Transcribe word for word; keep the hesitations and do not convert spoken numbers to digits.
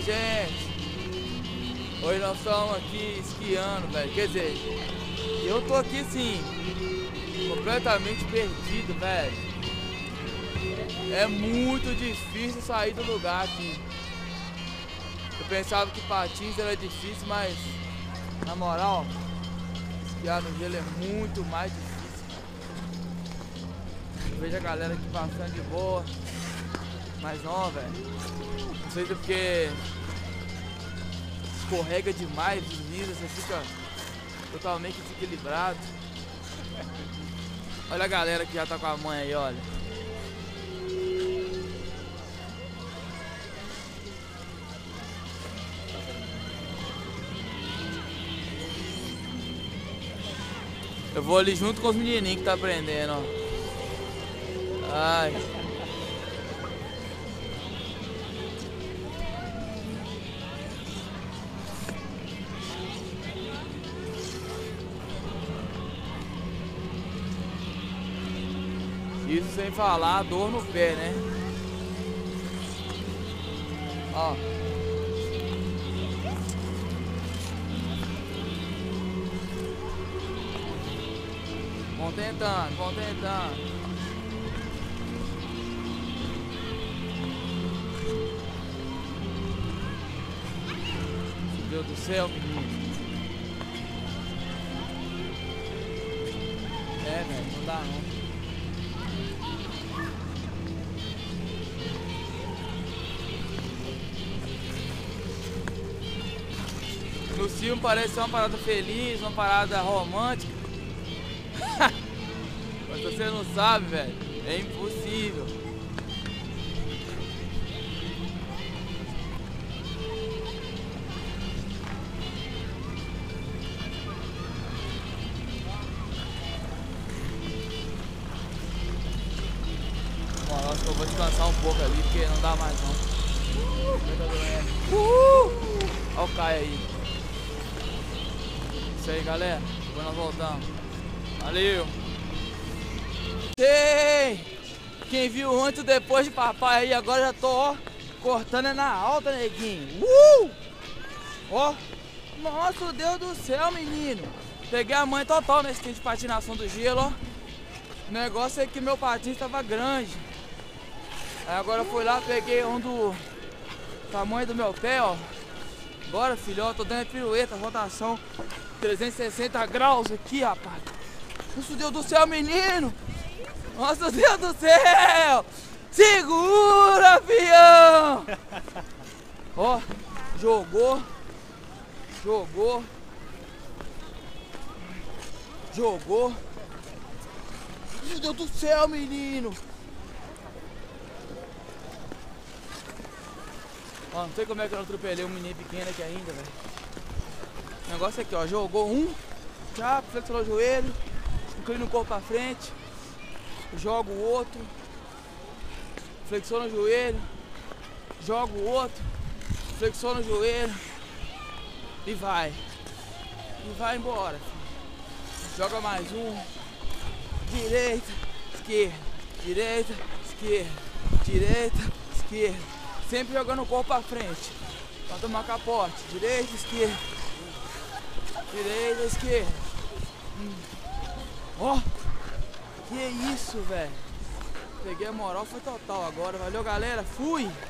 gente! Hoje nós estamos aqui esquiando, velho. Quer dizer, eu tô aqui assim, completamente perdido, velho. É muito difícil sair do lugar aqui. Eu pensava que patins era difícil, mas na moral, esquiar no gelo é muito mais difícil. Eu vejo a galera aqui passando de boa, mas não, velho. Não sei se é porque escorrega demais, desliza, você fica totalmente desequilibrado. Olha a galera que já tá com a mãe aí, olha. Eu vou ali junto com os menininhos que tá aprendendo, ó. Ai. Isso sem falar a dor no pé, né? Ó. Vão tentando, vão tentando. Meu Deus do céu, menino. É, velho, não dá não. No filme parece ser uma parada feliz, uma parada romântica. Mas você não sabe, velho, é impossível. Bom, eu acho que eu vou descansar um pouco ali, porque não dá mais não. Uh! Uh! Olha o Caio aí. Isso aí, galera. Depois nós voltamos. Valeu! Ei! Quem viu antes e depois de papai aí, agora já tô, ó, cortando é na alta, neguinho. Uh! Ó! Nossa, Deus do céu, menino! Peguei a mãe total nesse tempo de patinação do gelo, ó. O negócio é que meu patins estava grande. Aí agora eu fui lá, peguei um do tamanho do meu pé, ó. Agora, filho, ó, tô dando pirueta, rotação trezentos e sessenta graus aqui, rapaz. Nossa, Deus do céu, menino! Nossa, Deus do céu! Segura, avião! Ó, jogou, jogou, jogou. Meu Deus do céu, menino! Ó, não sei como é que eu não atropelei um menino pequeno aqui ainda, velho. O negócio é aqui, ó, jogou um, já flexionou o joelho, inclina o corpo pra frente, joga o outro, flexiona o joelho, joga o outro, flexiona o joelho e vai. E vai embora. Filho. Joga mais um, direita, esquerda, direita, esquerda, direita, esquerda. Sempre jogando o corpo pra frente, pra tomar capote, direita, esquerda, direita, esquerda. Hum. Ó, que isso, velho. Peguei a moral, foi total agora. Valeu, galera. Fui!